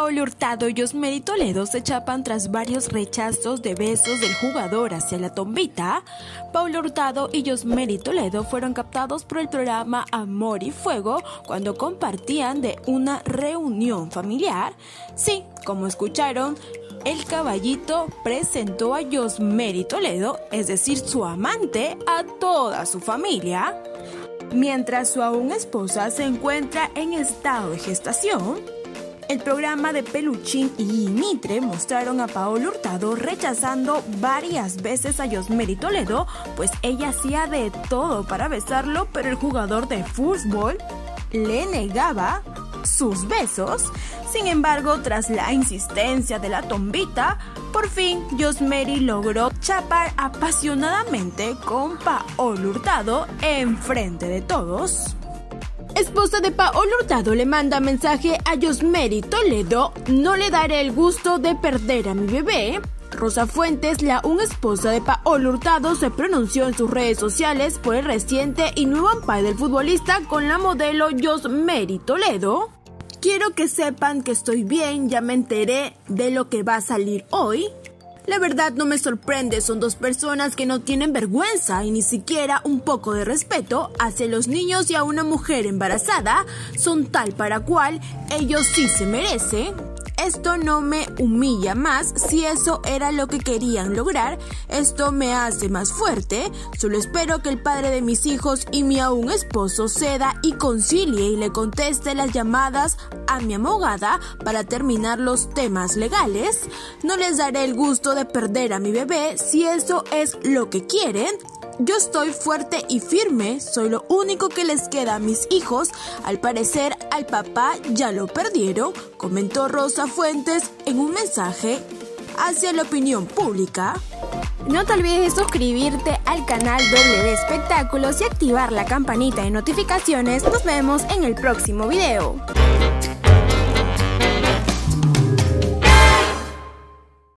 Paola Hurtado y Yosmery Toledo se chapan tras varios rechazos de besos del jugador hacia la tombita. Paola Hurtado y Yosmery Toledo fueron captados por el programa Amor y Fuego cuando compartían de una reunión familiar. Sí, como escucharon, el caballito presentó a Yosmery Toledo, es decir, su amante, a toda su familia. Mientras su aún esposa se encuentra en estado de gestación, el programa de Peluchín y Mitre mostraron a Paola Hurtado rechazando varias veces a Yosmery Toledo, pues ella hacía de todo para besarlo, pero el jugador de fútbol le negaba sus besos. Sin embargo, tras la insistencia de la tombita, por fin Yosmery logró chapar apasionadamente con Paola Hurtado en frente de todos. Esposa de Paola Hurtado le manda mensaje a Yosmery Toledo: no le daré el gusto de perder a mi bebé. Rosa Fuentes, la aún esposa de Paola Hurtado, se pronunció en sus redes sociales por el reciente y nuevo amparo del futbolista con la modelo Yosmery Toledo. Quiero que sepan que estoy bien, ya me enteré de lo que va a salir hoy. La verdad no me sorprende, son dos personas que no tienen vergüenza y ni siquiera un poco de respeto hacia los niños y a una mujer embarazada. Son tal para cual, ellos sí se merecen. Esto no me humilla más, si eso era lo que querían lograr, esto me hace más fuerte. Solo espero que el padre de mis hijos y mi aún esposo ceda y concilie y le conteste las llamadas a mi abogada para terminar los temas legales. No les daré el gusto de perder a mi bebé si eso es lo que quieren. Yo estoy fuerte y firme, soy lo único que les queda a mis hijos. Al parecer, al papá ya lo perdieron, comentó Rosa Fuentes en un mensaje hacia la opinión pública. No te olvides de suscribirte al canal W Espectáculos y activar la campanita de notificaciones. Nos vemos en el próximo video.